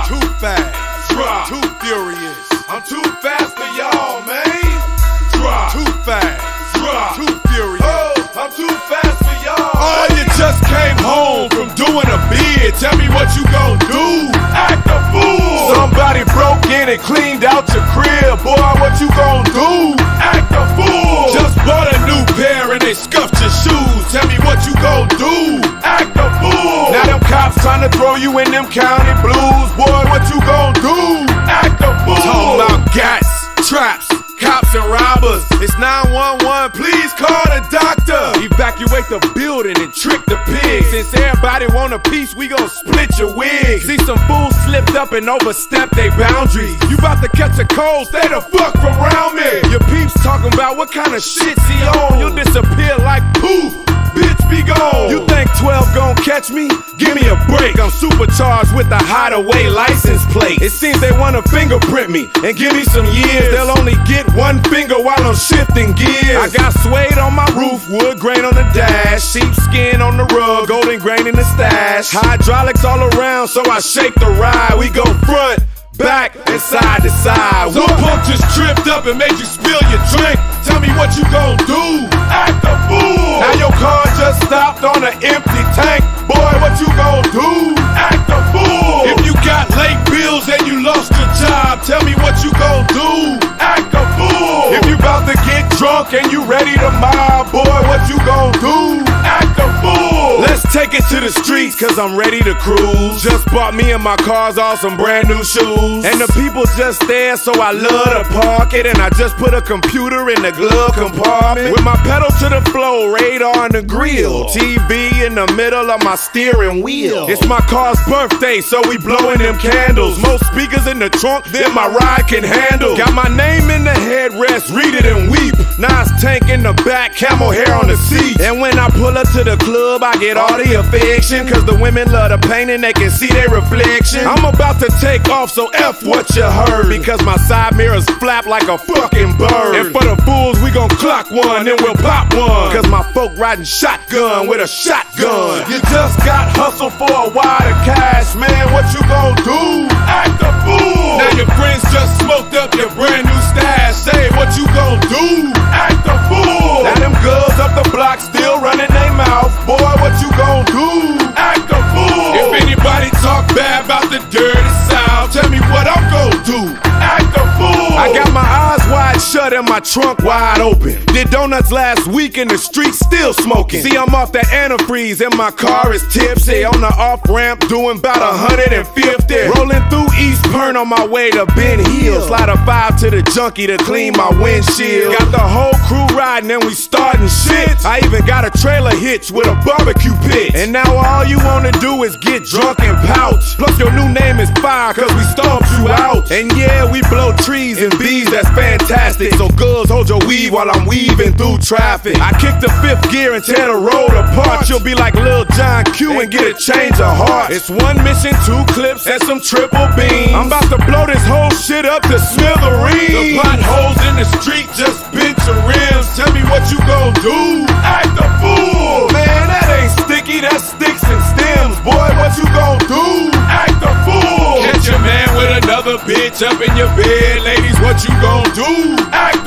Drop. Too fast. Drop. Too furious. I'm too fast for y'all, man. Drop. Too fast. Drop. Too furious. Oh, I'm too fast for y'all. Oh, you just came home from doing a bid. Tell me what you gon' do. Act a fool. Somebody broke in and cleaned out your crib. Boy, what you gon' do? Act a fool. Just bought a new pair and they scuffed your shoes. Tell me what you gon' do. Act a fool. Now them cops trying to throw you in them county blues. Boy, what you gon' do? Act a fool. Talking about gats, traps, cops and robbers. It's 911, please call the doctor. Evacuate the building and trick the pigs. Since everybody want a piece, we gon' split your wig. See some fools slipped up and overstepped their boundaries. You about to catch a cold, stay the fuck from around me. Your peeps talking about what kind of shit's he on. You'll disappear like poof. Bitch, be gone. You think 12 gon' catch me? Give me a break. I'm supercharged with a hideaway license plate. It seems they wanna fingerprint me and give me some years. They'll only get one finger while I'm shifting gears. I got suede on my roof, wood grain on the dash, sheepskin on the rug, golden grain in the stash. Hydraulics all around, so I shake the ride. We go front, back, and side to side. One punk just tripped up and made you spill your drink. Tell me what you gon' do. Act a fool. Now your car just stopped on an empty tank. Boy, what you gon' do? Act a fool. If you got late bills and you lost your job, tell me what you gon' do. Act a fool. If you about to get drunk and you ready to mob, boy, what you gon' do? Act a fool. Let's take it to the streets, cause I'm ready to cruise. Just bought me and my cars all some brand new shoes. And the people just there, so I love to park it. And I just put a computer in the glove compartment. With my pedal to the floor, radar on the grill, TV in the middle of my steering wheel. It's my car's birthday, so we blowing them candles. Most speakers in the trunk than my ride can handle. Got my name in the headrest, read it and weep. Nas tank in the back, camel hair on the seat. And when I pull up to the club, I get all the affection, cause the women love the paint and they can see their reflection. I'm about to take off, so F what you heard, because my side mirrors flap like a fucking bird. And for the fools, we gon' clock one, then we'll pop one, cause my folk riding shotgun with a shotgun. You just got hustled for a wad of cash, man, what you gon' do? Act a fool. Now your friends just smoked up your brand new stash. Say what you gon' do? Act a fool. Now them girls up the block still running their mouth. Boy, what you gon' do? Act a fool. If anybody talk bad about the dirty South, tell me what I'm gon' do. Act a fool. I got my eyes wide shut and my trunk wide open. Did donuts last week in the street, still smoking. See, I'm off that antifreeze and my car is tipsy. On the off-ramp, doing about 150. Rolling through East Pern on my way to Ben Hill. Slide a 5 to the junkie to clean my windshield. Got the whole crew riding and we starting shit. I even got a trailer hitch with a barbecue pit. And now all you wanna do is get drunk and pouch. Plus your new name is Fire, cause we stomped you out. And yeah, we blow trees and bees, that's fantastic. So girls, hold your weed while I'm weaving through traffic. I kick the 5th gear and tear the road apart. You'll be like Lil John Q and get a change of heart. It's 1 mission, 2 clips, and some triple beams. I'm about to blow this whole shit up to smithereens. The potholes in the street just bent your rims. Tell me what you gon' do. Act a fool. Man, that ain't sticky, that's sticks and stems. Boy, what you gon' do? Act a fool. Catch your man with another bitch up in your bed. Ladies, what you gon' do? Act